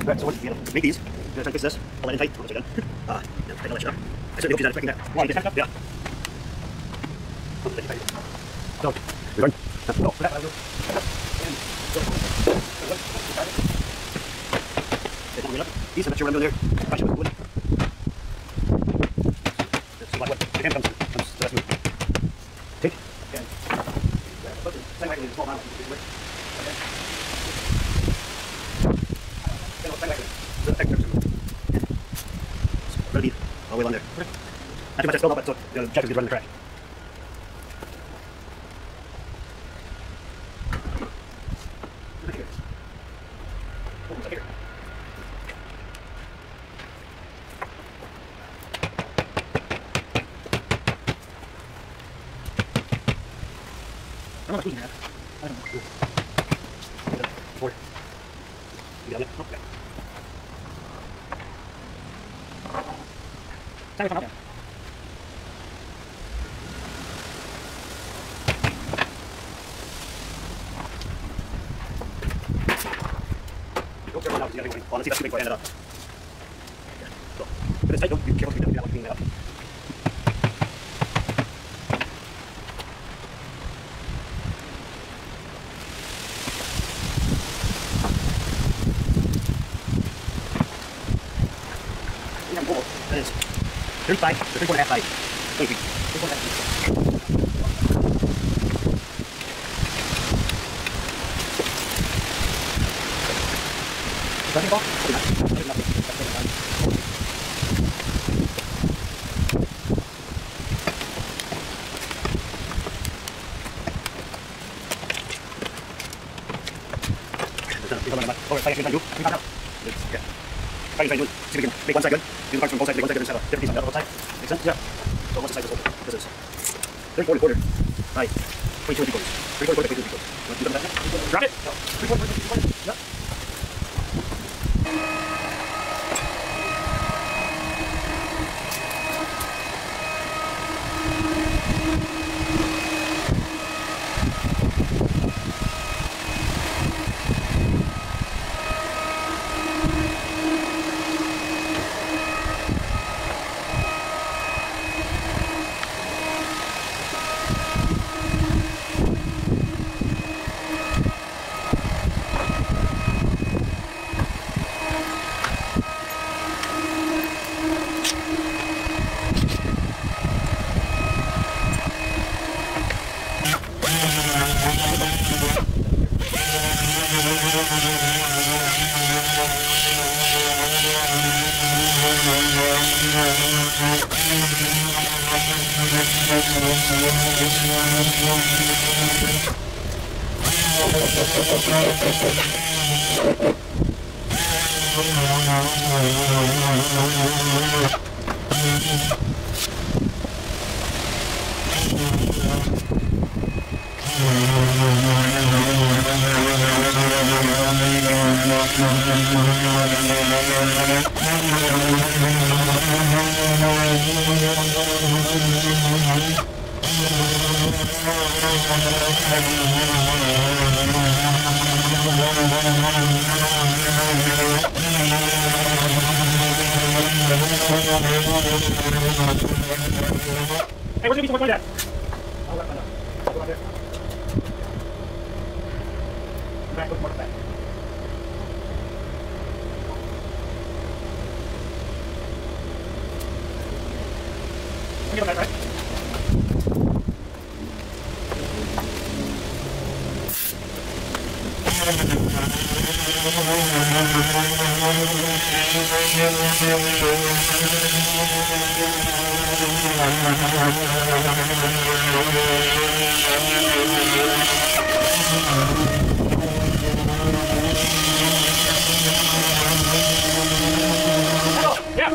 Right, so once you make these, you're going to try to fix this, hold it in tight, once you're done. Yeah, I'll let you know. I certainly hope she's not expecting that. Yeah. So, you're done. No, that I'll do. These, I'm not sure what I'm doing there. Watch it with wood. Let's see what the hand comes the last move. Take. Okay. Send back a small amount. Okay. Send back the texture. It's really all the way along there. Okay. Not too much spill up, but so the jackets get run in the trash. I don't know who's in that. I don't know. Four. You got it? Okay. Time to come out. Don't tear one out. You gotta go. Let's see if I can make it up. Okay. So, if it's tight, don't be careful to get that up. That is 35 to 3.5 by 20 feet. 3.5 feet. Nothing ball? Nothing. Try to do, see if we can make one side good. Do the parts from both sides, make one side good, and have a different piece on the other side. Make sense? Yeah. So once the side is open, this is 3/4 quarter by 22 and 3/4. 3/4 quarter by 22 and 3/4. Want to do something like that? Drop it. No. 3/4 quarter by 22 and 3/4. Yeah. Hey, what's the piece of wood like that? I'll let I'll go out there. Back, look more back. You get that right? Yeah.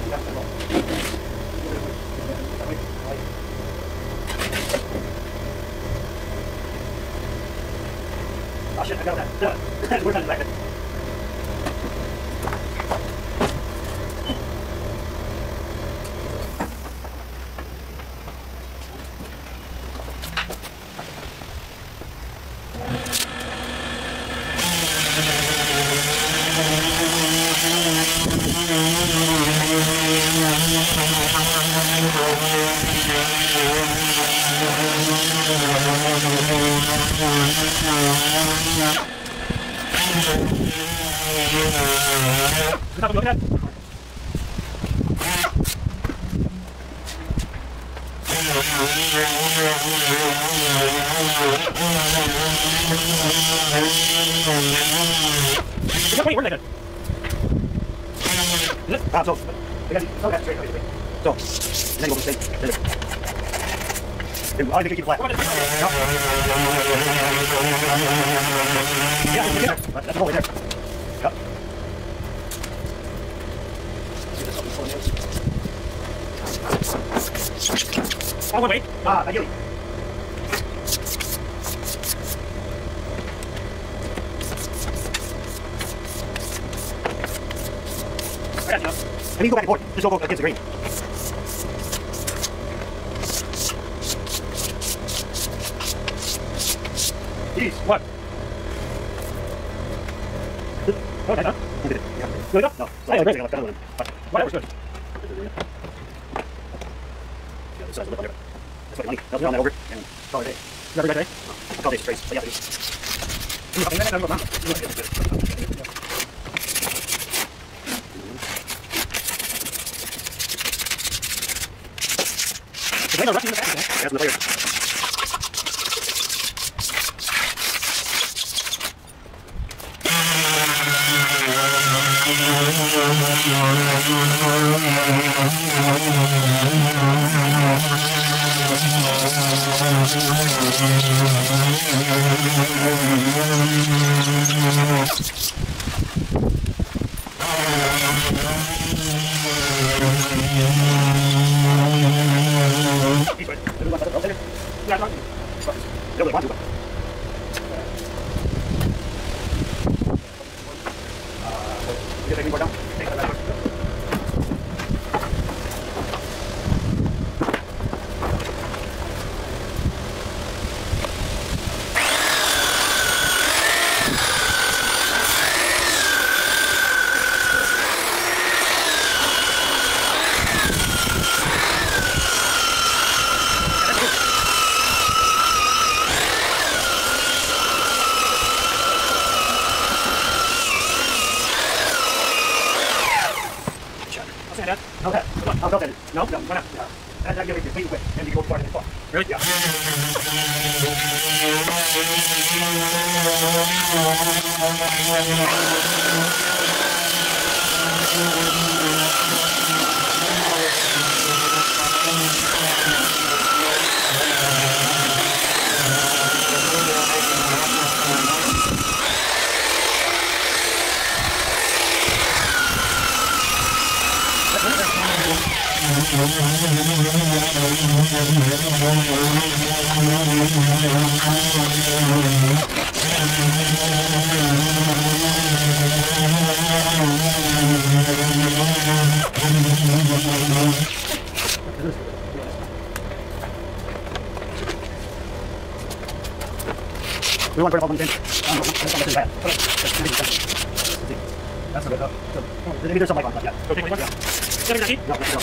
Oh shit, I got that. We're done back. Kita belum lihat. Kita wait, where ah, so. Because okay, straight. So, then go straight. I think keep it flat. No. Yeah, that's the hole right there. Yep. Oh, wait. Ideally. I mean, go back and forth. Just don't go against the grain. Jeez, what? Oh, that's not. Good enough? No. Oh, great. Well, that was good. Yeah, this side's a little under. That's what money. I'll round that over and call it a day. Is that every day? I'll call days trace. But yeah, it is. That's the player. Okay. I'll go then. No, why not? That's not giving you complete width, and you go farther than far. Really? Yeah. We want to burn up on the pin. That's bad. That's a bit up. Maybe there's some light on that. Yeah. Go take one. Yeah. No, no.